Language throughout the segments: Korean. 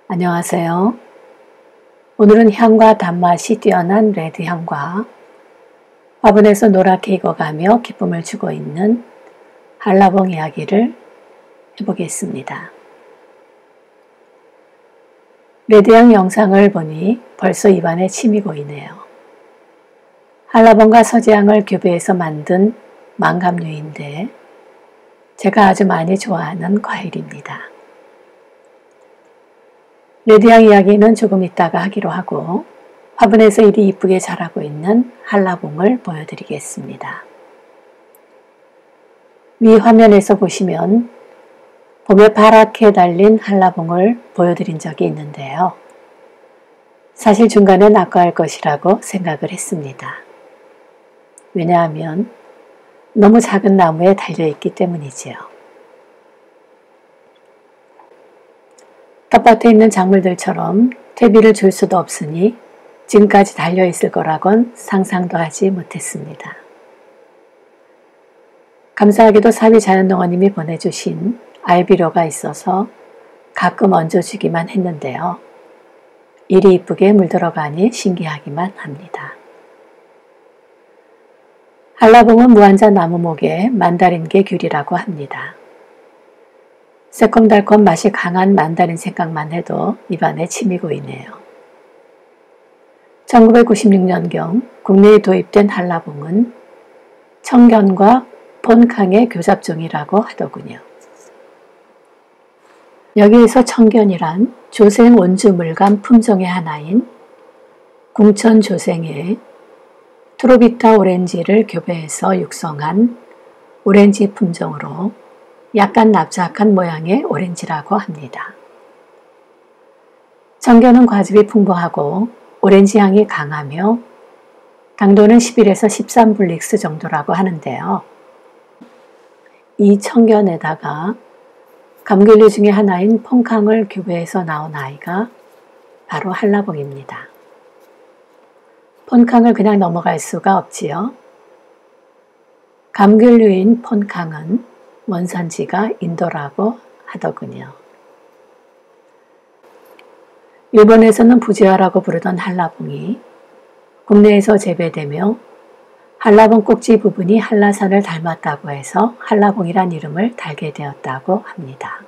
안녕하세요. 오늘은 향과 단맛이 뛰어난 레드향과 화분에서 노랗게 익어가며 기쁨을 주고 있는 한라봉 이야기를 해보겠습니다. 레드향 영상을 보니 벌써 입안에 침이 고이네요. 한라봉과 서지향을 교배해서 만든 망감류인데 제가 아주 많이 좋아하는 과일입니다. 레드향 이야기는 조금 이따가 하기로 하고 화분에서 이리 이쁘게 자라고 있는 한라봉을 보여드리겠습니다. 위 화면에서 보시면 봄에 파랗게 달린 한라봉을 보여드린 적이 있는데요. 사실 중간에 낚아할 것이라고 생각을 했습니다. 왜냐하면 너무 작은 나무에 달려있기 때문이지요. 텃밭에 있는 작물들처럼 퇴비를 줄 수도 없으니 지금까지 달려있을 거라곤 상상도 하지 못했습니다. 감사하게도 사위 자연농원님이 보내주신 알비료가 있어서 가끔 얹어주기만 했는데요. 이리 이쁘게 물들어가니 신기하기만 합니다. 한라봉은 무한자 나무목의 만다린개 귤이라고 합니다. 새콤달콤 맛이 강한 만다린 생각만 해도 입안에 침이 고이네요. 1996년경 국내에 도입된 한라봉은 청견과 폰캉의 교잡종이라고 하더군요. 여기에서 청견이란 조생 온주물감 품종의 하나인 궁천 조생의 트로비타 오렌지를 교배해서 육성한 오렌지 품종으로 약간 납작한 모양의 오렌지라고 합니다. 청견은 과즙이 풍부하고 오렌지 향이 강하며 당도는 11에서 13불릭스 정도라고 하는데요. 이 청견에다가 감귤류 중에 하나인 폰캉을 교배해서 나온 아이가 바로 한라봉입니다. 폰캉을 그냥 넘어갈 수가 없지요. 감귤류인 폰캉은 원산지가 인도라고 하더군요. 일본에서는 부지화라고 부르던 한라봉이 국내에서 재배되며 한라봉 꼭지 부분이 한라산을 닮았다고 해서 한라봉이란 이름을 달게 되었다고 합니다.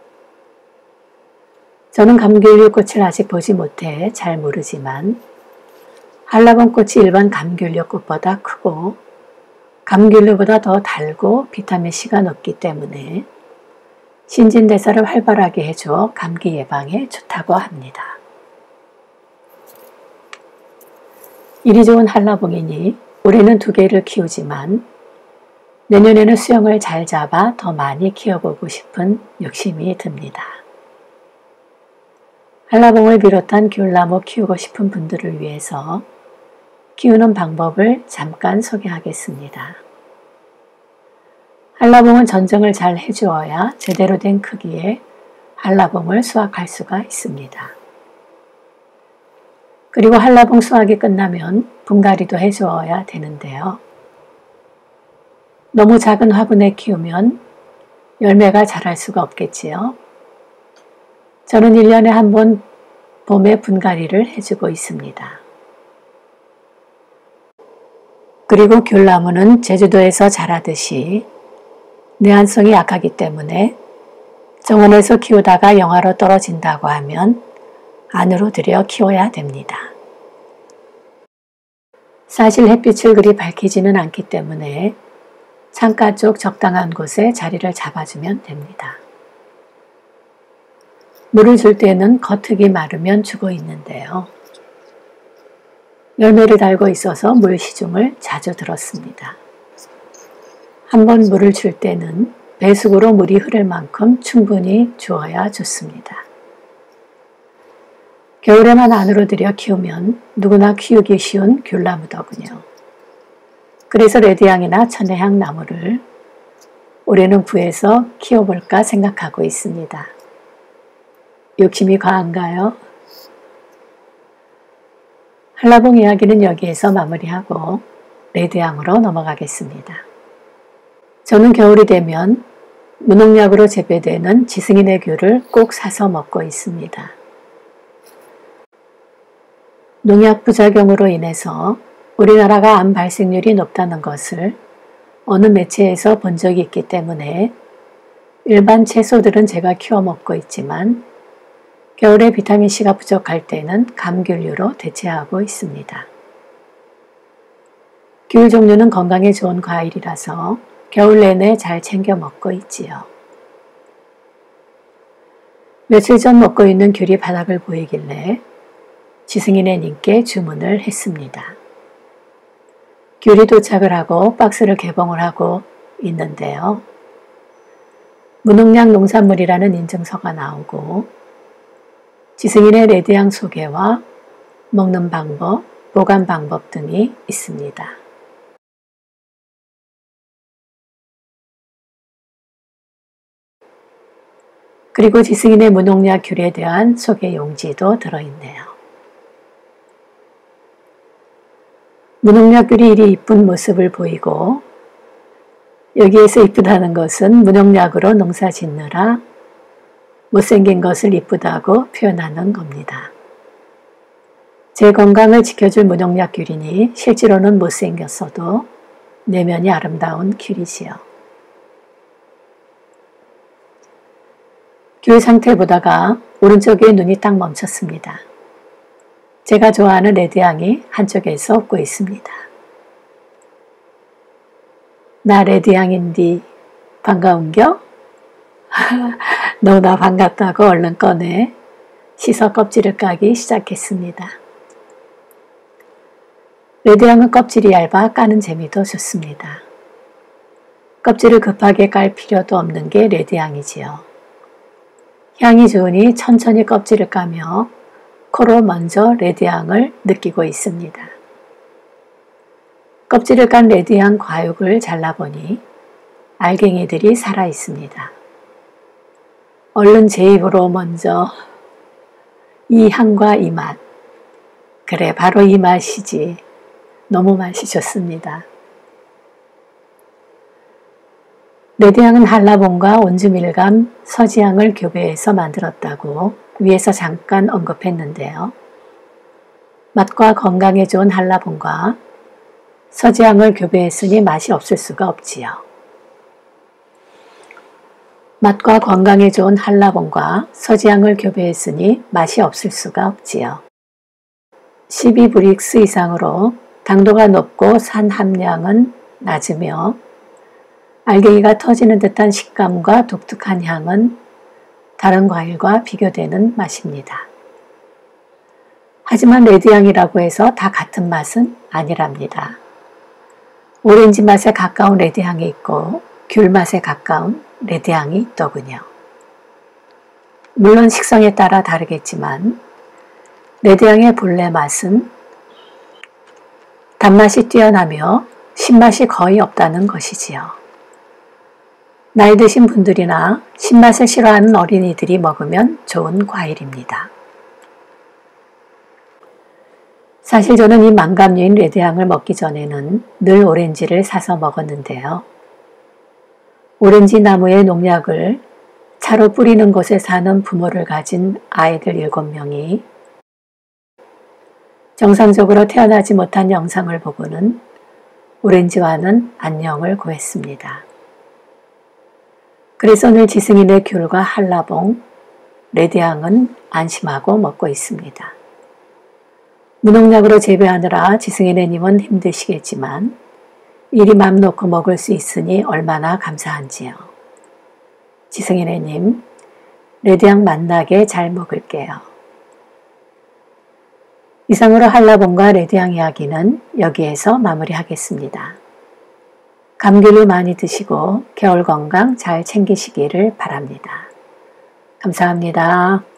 저는 감귤류 꽃을 아직 보지 못해 잘 모르지만 한라봉 꽃이 일반 감귤류 꽃보다 크고 감귤류보다 더 달고 비타민C가 높기 때문에 신진대사를 활발하게 해줘 감기 예방에 좋다고 합니다. 이리 좋은 한라봉이니 올해는 2개를 키우지만 내년에는 수영을 잘 잡아 더 많이 키워보고 싶은 욕심이 듭니다. 한라봉을 비롯한 귤나무 키우고 싶은 분들을 위해서 키우는 방법을 잠깐 소개하겠습니다. 한라봉은 전정을 잘 해주어야 제대로 된 크기의 한라봉을 수확할 수가 있습니다. 그리고 한라봉 수확이 끝나면 분갈이도 해주어야 되는데요. 너무 작은 화분에 키우면 열매가 자랄 수가 없겠지요. 저는 1년에 한 번 봄에 분갈이를 해주고 있습니다. 그리고 귤나무는 제주도에서 자라듯이 내한성이 약하기 때문에 정원에서 키우다가 영하로 떨어진다고 하면 안으로 들여 키워야 됩니다. 사실 햇빛을 그리 밝히지는 않기 때문에 창가 쪽 적당한 곳에 자리를 잡아주면 됩니다. 물을 줄 때는 겉흙이 마르면 주고 있는데요. 열매를 달고 있어서 물 시중을 자주 들었습니다. 한번 물을 줄 때는 배수구로 물이 흐를 만큼 충분히 주어야 좋습니다. 겨울에만 안으로 들여 키우면 누구나 키우기 쉬운 귤나무더군요. 그래서 레드향이나 천혜향 나무를 올해는 구해서 키워볼까 생각하고 있습니다. 욕심이 과한가요? 한라봉 이야기는 여기에서 마무리하고 레드향으로 넘어가겠습니다. 저는 겨울이 되면 무농약으로 재배되는 지승인의 귤을 꼭 사서 먹고 있습니다. 농약 부작용으로 인해서 우리나라가 암 발생률이 높다는 것을 어느 매체에서 본 적이 있기 때문에 일반 채소들은 제가 키워 먹고 있지만 겨울에 비타민C가 부족할 때는 감귤류로 대체하고 있습니다. 귤 종류는 건강에 좋은 과일이라서 겨울 내내 잘 챙겨 먹고 있지요. 며칠 전 먹고 있는 귤이 바닥을 보이길래 지승이네님께 주문을 했습니다. 귤이 도착을 하고 박스를 개봉을 하고 있는데요. 무농약 농산물이라는 인증서가 나오고 지승인의 레드향 소개와 먹는 방법, 보관 방법 등이 있습니다. 그리고 지승인의 무농약 귤에 대한 소개 용지도 들어있네요. 무농약 귤이 이리 이쁜 모습을 보이고 여기에서 이쁘다는 것은 무농약으로 농사 짓느라 못생긴 것을 이쁘다고 표현하는 겁니다. 제 건강을 지켜줄 무농약 귤이니 실제로는 못생겼어도 내면이 아름다운 귤이지요. 귤 상태 보다가 오른쪽에 눈이 딱 멈췄습니다. 제가 좋아하는 레드향이 한쪽에서 웃고 있습니다. 나 레드향인디 반가운겨? 너무나 반갑다고 얼른 꺼내 씻어 껍질을 까기 시작했습니다. 레드향은 껍질이 얇아 까는 재미도 좋습니다. 껍질을 급하게 깔 필요도 없는 게 레드향이지요. 향이 좋으니 천천히 껍질을 까며 코로 먼저 레드향을 느끼고 있습니다. 껍질을 깐 레드향 과육을 잘라보니 알갱이들이 살아있습니다. 얼른 제 입으로 먼저 이 향과 이 맛, 그래 바로 이 맛이지. 너무 맛이 좋습니다. 레드향은 한라봉과 온주밀감, 서지향을 교배해서 만들었다고 위에서 잠깐 언급했는데요. 맛과 건강에 좋은 한라봉과 서지향을 교배했으니 맛이 없을 수가 없지요. 맛과 건강에 좋은 한라봉과 서지향을 교배했으니 맛이 없을 수가 없지요. 12브릭스 이상으로 당도가 높고 산 함량은 낮으며 알갱이가 터지는 듯한 식감과 독특한 향은 다른 과일과 비교되는 맛입니다. 하지만 레드향이라고 해서 다 같은 맛은 아니랍니다. 오렌지 맛에 가까운 레드향이 있고 귤 맛에 가까운 레드향이 있더군요. 물론 식성에 따라 다르겠지만 레드향의 본래 맛은 단맛이 뛰어나며 신맛이 거의 없다는 것이지요. 나이 드신 분들이나 신맛을 싫어하는 어린이들이 먹으면 좋은 과일입니다. 사실 저는 이 망감류인 레드향을 먹기 전에는 늘 오렌지를 사서 먹었는데요. 오렌지 나무의 농약을 차로 뿌리는 곳에 사는 부모를 가진 아이들 7명이 정상적으로 태어나지 못한 영상을 보고는 오렌지와는 안녕을 구했습니다. 그래서 늘 지승인의 귤과 한라봉, 레드향은 안심하고 먹고 있습니다. 무농약으로 재배하느라 지승인의님은 힘드시겠지만 이리 맘 놓고 먹을 수 있으니 얼마나 감사한지요. 지승인의님, 레드향 맛나게 잘 먹을게요. 이상으로 한라봉과 레드향 이야기는 여기에서 마무리하겠습니다. 감귤을 많이 드시고 겨울 건강 잘 챙기시기를 바랍니다. 감사합니다.